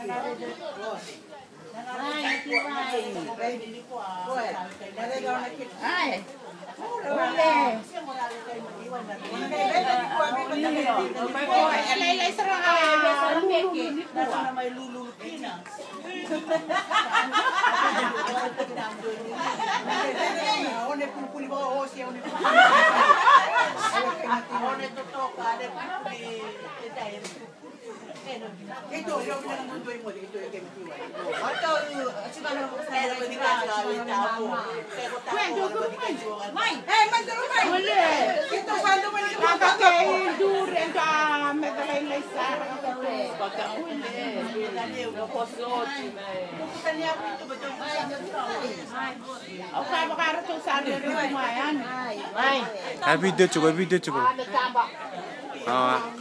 Ito, yung nangunduin mo dito yung kematiwa. Ito, siguro pero pwede ka gawin tao. Pero tao, May! Eh, mandalo may! Wala. Ito, sando man yung Kakakain durian ka medalay sa pagkauli. Naposot. pupunta niya ako dito ba ito? o kabakaro to sa rin mo yan. video 찍어.